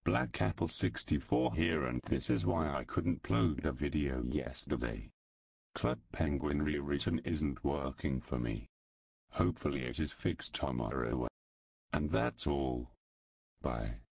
Black Apple 64 here, and this is why I couldn't upload a video yesterday. Club Penguin Rewritten isn't working for me. Hopefully it is fixed tomorrow. And that's all. Bye.